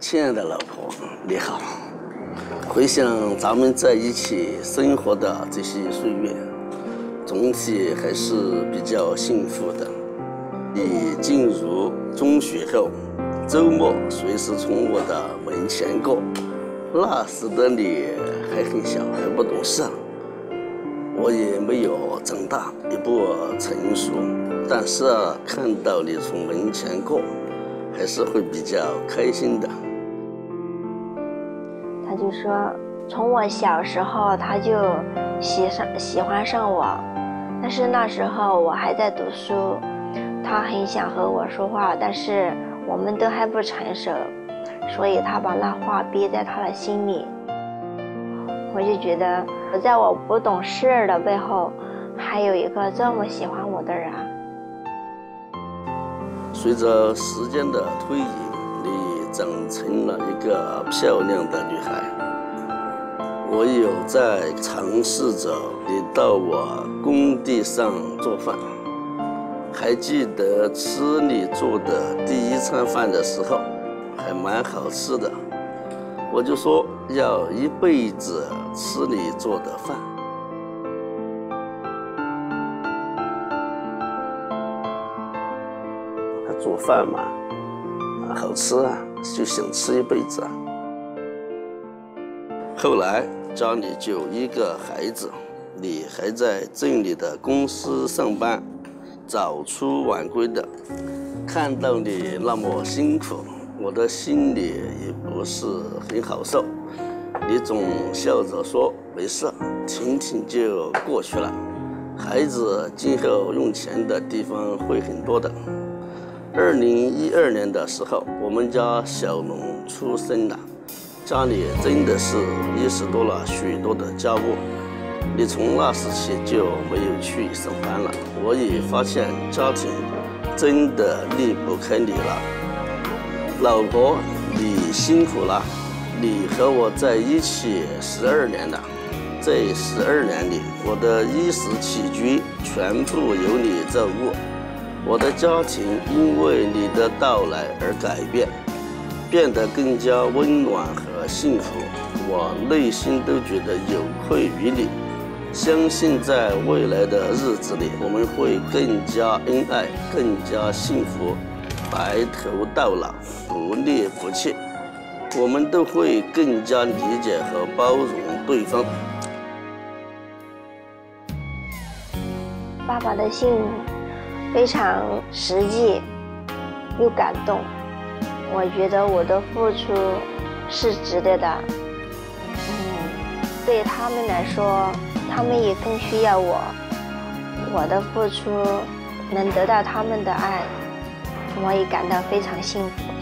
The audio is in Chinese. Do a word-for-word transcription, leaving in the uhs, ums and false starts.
亲爱的老婆，你好。回想咱们在一起生活的这些岁月，总体还是比较幸福的。你进入中学后，周末随时从我的门前过。那时的你还很小，还不懂事，我也没有长大，也不成熟。但是啊，看到你从门前过，还是会比较开心的。 他就说，从我小时候他就喜上喜欢上我，但是那时候我还在读书，他很想和我说话，但是我们都还不成熟，所以他把那话憋在他的心里。我就觉得，在我不懂事的背后，还有一个这么喜欢我的人。 随着时间的推移，你长成了一个漂亮的女孩。我有在尝试着你到我工地上做饭，还记得吃你做的第一餐饭的时候，还蛮好吃的。我就说要一辈子吃你做的饭。他做饭嘛，好吃啊，就想吃一辈子啊。后来家里就一个孩子，你还在镇里的公司上班，早出晚归的，看到你那么辛苦，我的心里也不是很好受。你总笑着说没事，挺挺就过去了。孩子今后用钱的地方会很多的。二零一二年的时候，我们家小龙出生了，家里真的是遗失多了许多的家务。你从那时起就没有去上班了，我也发现家庭真的离不开你了。老婆，你辛苦了，你和我在一起十二年了，这十二年里，我的衣食起居全部由你照顾。我的家庭因为你的到来而改变，变得更加温暖和幸福。我内心都觉得有愧于你，相信在未来的日子里，我们会更加恩爱，更加幸福，白头到老，不离不弃。我们都会更加理解和包容对方。 爸爸的信非常实际又感动，我觉得我的付出是值得的。嗯，对他们来说，他们也更需要我，我的付出能得到他们的爱，我也感到非常幸福。